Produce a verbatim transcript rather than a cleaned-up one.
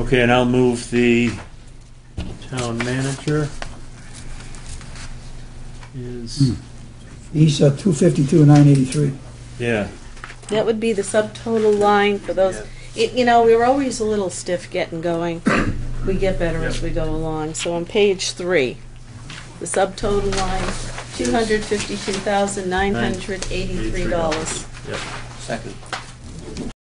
Okay, and I'll move the town manager is, He's uh, two fifty-two, nine eighty-three. yeah, That would be the subtotal line for those. It, you know, we were always a little stiff getting going. We get better as we go along. So on page three, the subtotal line, two hundred fifty-two thousand nine hundred eighty-three dollars. yep. Second.